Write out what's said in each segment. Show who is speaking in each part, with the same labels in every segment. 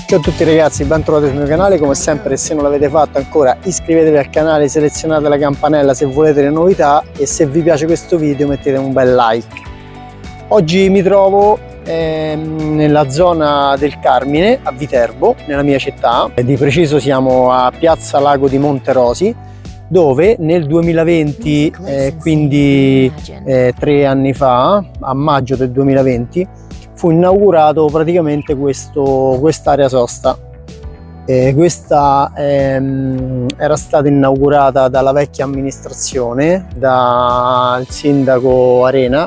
Speaker 1: Ciao a tutti ragazzi, ben trovati sul mio canale. Come sempre, se non l'avete fatto ancora, iscrivetevi al canale, selezionate la campanella se volete le novità e se vi piace questo video mettete un bel like. Oggi mi trovo nella zona del Carmine, a Viterbo, nella mia città. Di preciso siamo a Piazza Lago di Monterosi, dove nel 2020, quindi 3 anni fa, a maggio del 2020, fu inaugurato praticamente quest'area sosta. Questa era stata inaugurata dalla vecchia amministrazione, dal sindaco Arena,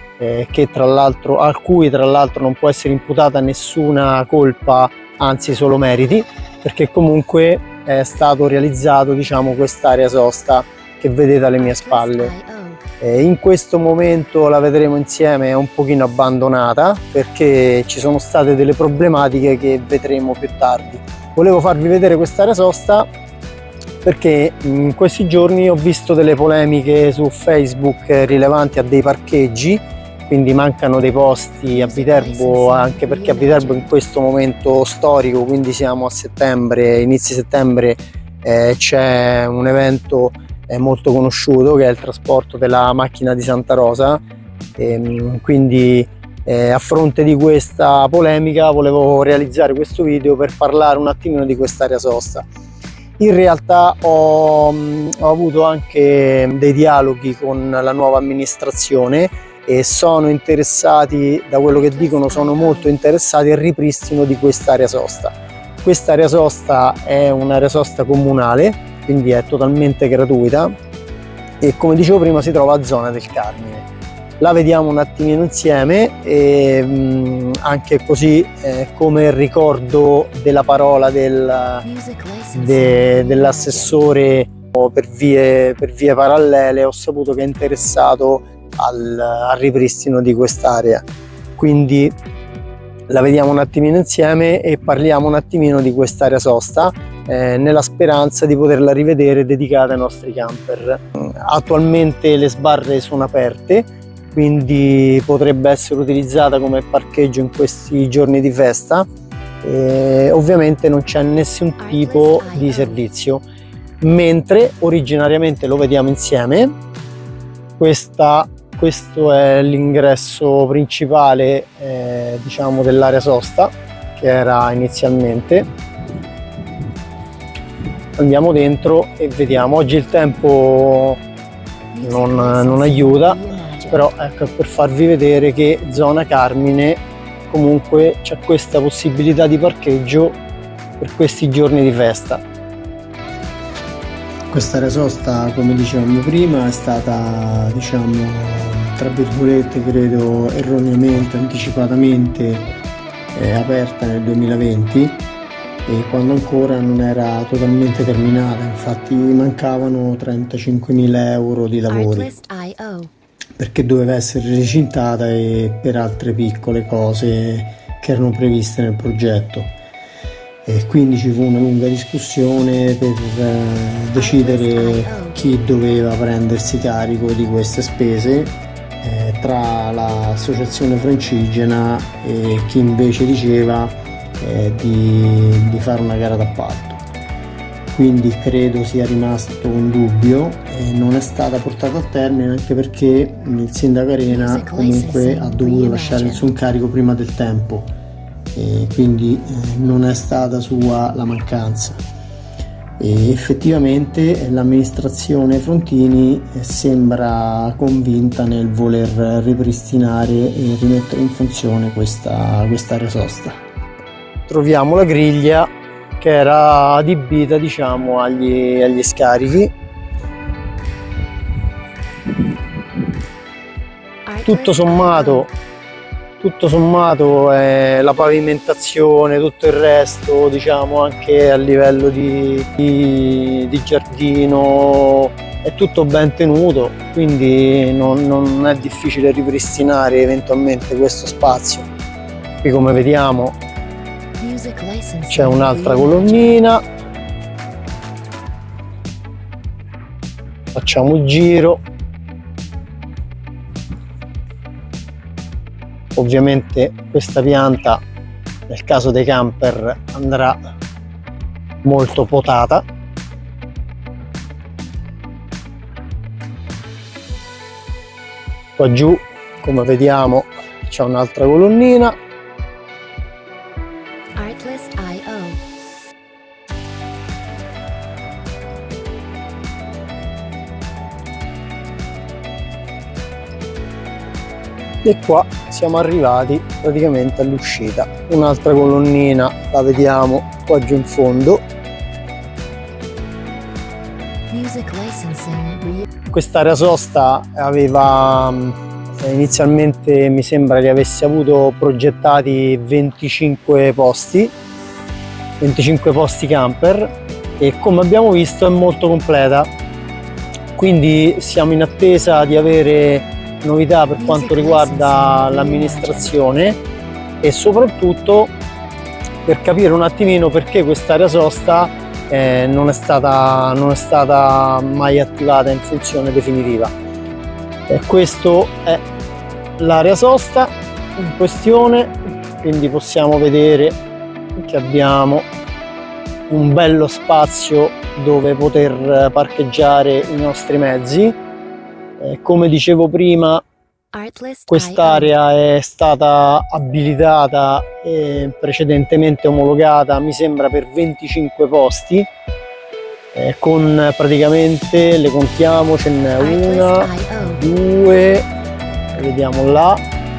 Speaker 1: a cui tra l'altro non può essere imputata nessuna colpa, anzi solo meriti, perché comunque è stato realizzato, diciamo, quest'area sosta che vedete alle mie spalle. In questo momento la vedremo insieme, è un pochino abbandonata perché ci sono state delle problematiche che vedremo più tardi. Volevo farvi vedere quest'area sosta perché in questi giorni ho visto delle polemiche su Facebook rilevanti a dei parcheggi, quindi mancano dei posti a Viterbo, anche perché a Viterbo in questo momento storico, quindi siamo a settembre, inizi settembre, c'è un evento molto conosciuto che è il trasporto della macchina di Santa Rosa, quindi a fronte di questa polemica volevo realizzare questo video per parlare un attimino di quest'area sosta. In realtà ho avuto anche dei dialoghi con la nuova amministrazione e sono interessati, da quello che dicono sono molto interessati al ripristino di quest'area sosta. Quest'area sosta è un'area sosta comunale, quindi è totalmente gratuita e, come dicevo prima, si trova a zona del Carmine. La vediamo un attimino insieme e anche così come ricordo della parola dell'assessore per vie parallele, ho saputo che è interessato al ripristino di quest'area, quindi la vediamo un attimino insieme e parliamo un attimino di quest'area sosta, nella speranza di poterla rivedere dedicata ai nostri camper. Attualmente le sbarre sono aperte, quindi potrebbe essere utilizzata come parcheggio in questi giorni di festa. Ovviamente non c'è nessun tipo di servizio, mentre originariamente, lo vediamo insieme, questo è l'ingresso principale, diciamo, dell'area sosta che era inizialmente. Andiamo dentro e vediamo. Oggi il tempo non aiuta, però ecco, per farvi vedere che zona Carmine comunque c'è questa possibilità di parcheggio per questi giorni di festa. Quest'area sosta, come dicevamo prima, è stata, diciamo, tra virgolette, credo erroneamente, anticipatamente aperta nel 2020, e quando ancora non era totalmente terminata. Infatti mancavano 35.000 euro di lavori perché doveva essere recintata e per altre piccole cose che erano previste nel progetto, e quindi ci fu una lunga discussione per decidere chi doveva prendersi carico di queste spese, tra l'associazione francigena e chi invece diceva di fare una gara d'appalto. Quindi credo sia rimasto un dubbio e non è stata portata a termine, anche perché il sindaco Arena comunque ha dovuto lasciare il suo incarico prima del tempo, e quindi non è stata sua la mancanza. E effettivamente l'amministrazione Frontini sembra convinta nel voler ripristinare e rimettere in funzione quest'area sosta. Troviamo la griglia che era adibita, diciamo, agli scarichi. Tutto sommato la pavimentazione, tutto il resto, diciamo, anche a livello di giardino, è tutto ben tenuto, quindi non è difficile ripristinare eventualmente questo spazio. Qui, come vediamo, c'è un'altra colonnina. Facciamo il giro. Ovviamente questa pianta nel caso dei camper andrà molto potata. Qua giù, come vediamo, c'è un'altra colonnina. E qua siamo arrivati praticamente all'uscita. Un'altra colonnina la vediamo qua giù in fondo. Quest'area sosta aveva inizialmente, mi sembra che avesse avuto progettati 25 posti camper, e come abbiamo visto è molto completa, quindi siamo in attesa di avere novità per quanto riguarda l'amministrazione e soprattutto per capire un attimino perché quest'area sosta non è stata mai attivata in funzione definitiva. Questo è l'area sosta in questione, quindi possiamo vedere che abbiamo un bello spazio dove poter parcheggiare i nostri mezzi. Come dicevo prima, quest'area è stata abilitata e precedentemente omologata, mi sembra, per 25 posti, con praticamente, le contiamo, ce n'è una, due, vediamo là,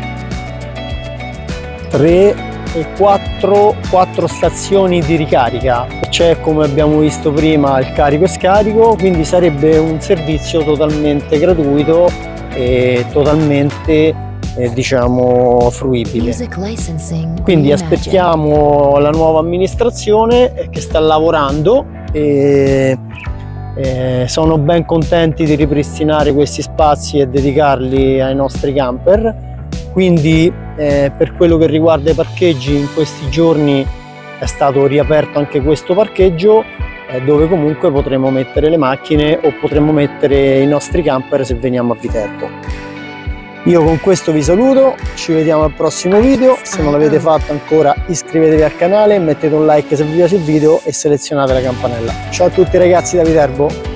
Speaker 1: 3 e 4 stazioni di ricarica. C'è, come abbiamo visto prima, il carico e scarico, quindi sarebbe un servizio totalmente gratuito e totalmente diciamo fruibile. Quindi aspettiamo la nuova amministrazione che sta lavorando e sono ben contenti di ripristinare questi spazi e dedicarli ai nostri camper. Quindi per quello che riguarda i parcheggi, in questi giorni è stato riaperto anche questo parcheggio, dove comunque potremo mettere le macchine o potremo mettere i nostri camper se veniamo a Viterbo. Io con questo vi saluto, ci vediamo al prossimo video. Se non l'avete fatto ancora, iscrivetevi al canale, mettete un like se vi piace il video e selezionate la campanella. Ciao a tutti ragazzi da Viterbo!